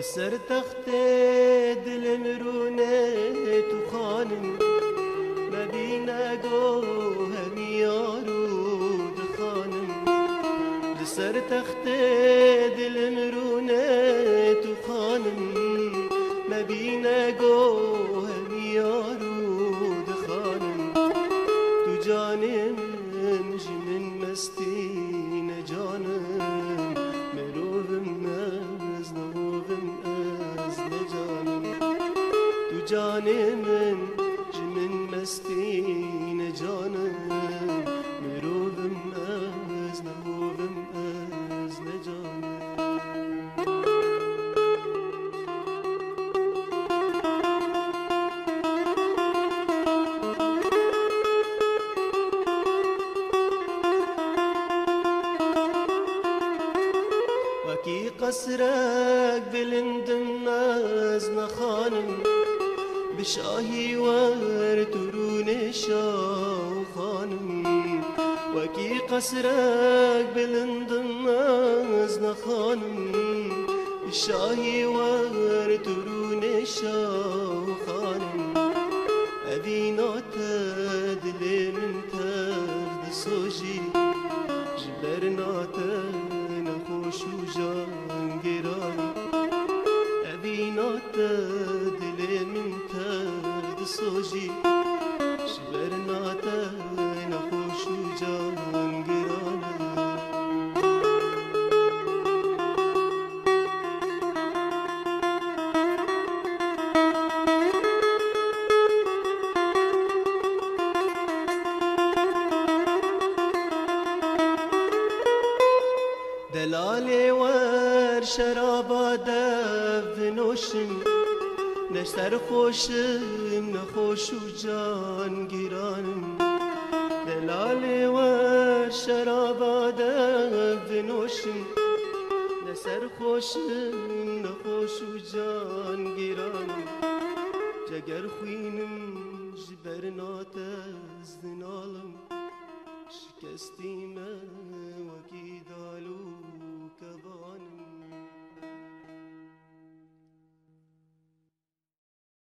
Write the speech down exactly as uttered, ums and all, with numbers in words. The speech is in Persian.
سر تخت دل مرونه تو خانم مبینه گو همی یارو دخانم سر تخت دل مرونه تو خانم مبینه گو همی یارو دخانم تو جانم جمن مستین جانم مروبم از نوبم از نجانم تو جانم جمن مستین جانم مروبم از نوبم از نجانم وكي قصرك بلندم از نخانم بشاهي ورترون شاو خانم وكي قصرك بلندم از نخانم بشاهي ورترون شاو خانم أبينات دلي من ترد سوجي جبرنات نخوش و جان گرانی أبينات دلي من ترد سوجي جبرنات نخوش و جان گرانی دلالي ور شرابا دف نوشم نشتر خوشم نخوش و جان گیرانم دلالي ور شرابا دف نوشم نشتر خوشم نخوش و جان گیرانم جگر خوینم جبرنات از دنالم شکستیم وکی دالو